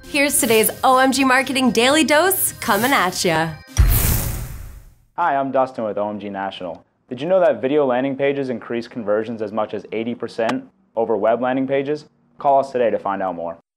Here's today's OMG Marketing Daily Dose coming at ya. Hi, I'm Dustin with OMG National. Did you know that video landing pages increase conversions as much as 80% over web landing pages? Call us today to find out more.